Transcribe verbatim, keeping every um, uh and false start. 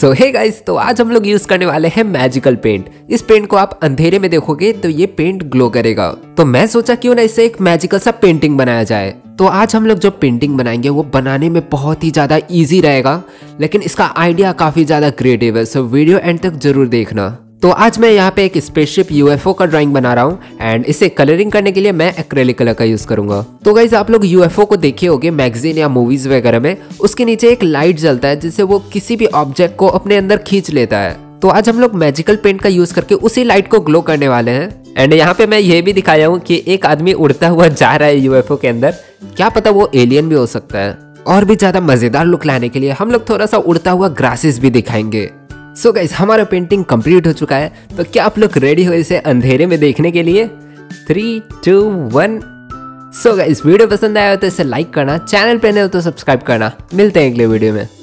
सो hey guys, तो आज हम लोग यूज करने वाले हैं मैजिकल पेंट। इस पेंट को आप अंधेरे में देखोगे तो ये पेंट ग्लो करेगा। तो मैं सोचा क्यों ना इससे एक मैजिकल सा पेंटिंग बनाया जाए। तो आज हम लोग जो पेंटिंग बनाएंगे वो बनाने में बहुत ही ज्यादा इजी रहेगा, लेकिन इसका आइडिया काफी ज्यादा क्रिएटिव है। सो वीडियो एंड तक जरूर देखना। तो आज मैं यहाँ पे एक स्पेसशिप यूएफओ का ड्राइंग बना रहा हूँ एंड इसे कलरिंग करने के लिए मैं एक्रेलिक कलर का यूज करूंगा। तो गाइस, आप लोग यूएफओ को देखे होगे मैगजीन या मूवीज वगैरह में, उसके नीचे एक लाइट जलता है जिससे वो किसी भी ऑब्जेक्ट को अपने अंदर खींच लेता है। तो आज हम लोग मैजिकल पेंट का यूज करके उसी लाइट को ग्लो करने वाले हैं। एंड यहाँ पे मैं ये भी दिखाया हूँ कि एक आदमी उड़ता हुआ जा रहा है यूएफओ के अंदर। क्या पता वो एलियन भी हो सकता है। और भी ज्यादा मजेदार लुक लाने के लिए हम लोग थोड़ा सा उड़ता हुआ ग्रासेस भी दिखाएंगे। सो गाइस, हमारा पेंटिंग कंप्लीट हो चुका है। तो क्या आप लोग रेडी हो इसे अंधेरे में देखने के लिए? Three two one. So guys, video पसंद आया हो तो इसे लाइक करना, चैनल पे नए हो तो सब्सक्राइब करना। मिलते हैं अगले वीडियो में।